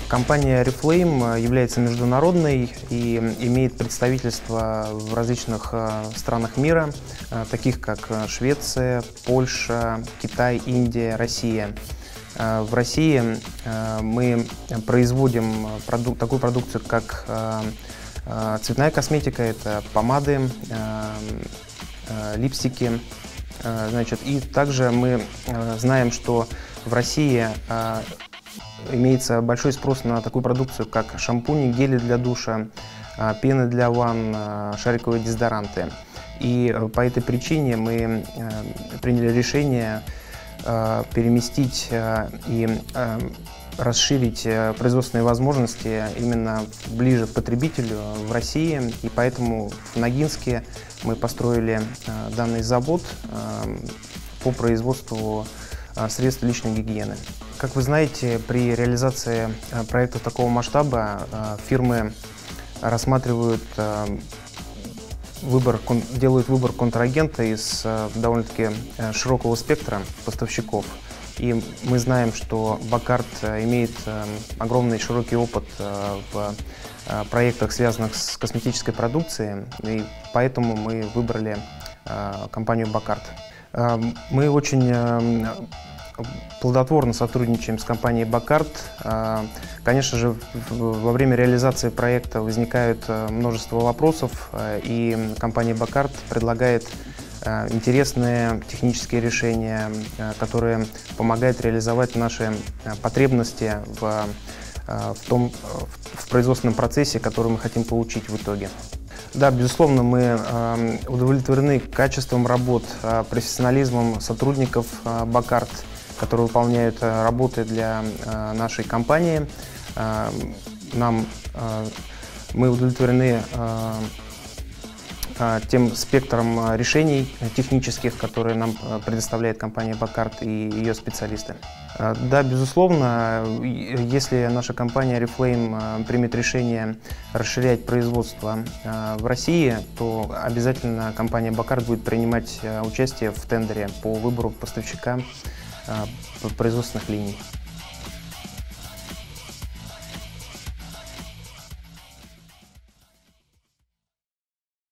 Компания Oriflame является международной и имеет представительство в различных странах мира, таких как Швеция, Польша, Китай, Индия, Россия. В России мы производим такую продукцию, как цветная косметика, это помады, липстики. И также мы знаем, что в России имеется большой спрос на такую продукцию, как шампуни, гели для душа, пены для ванн, шариковые дезодоранты. И по этой причине мы приняли решение переместить и расширить производственные возможности именно ближе к потребителю в России. И поэтому в Ногинске мы построили данный завод по производству средств личной гигиены. Как вы знаете, при реализации проектов такого масштаба фирмы рассматривают делают выбор контрагента из довольно-таки широкого спектра поставщиков. И мы знаем, что Бакард имеет огромный широкий опыт в проектах, связанных с косметической продукцией, и поэтому мы выбрали компанию Бакард. Мы очень плодотворно сотрудничаем с компанией Бакард. Конечно же, во время реализации проекта возникает множество вопросов, и компания Бакард предлагает интересные технические решения, которые помогают реализовать наши потребности в производственном процессе, который мы хотим получить в итоге. Да, безусловно, мы удовлетворены качеством работ, профессионализмом сотрудников Бакард, которые выполняют работы для нашей компании. Мы удовлетворены тем спектром решений технических, которые нам предоставляет компания Бакард и ее специалисты. Да, безусловно, если наша компания Oriflame примет решение расширять производство в России, то обязательно компания Бакард будет принимать участие в тендере по выбору поставщика производственных линий.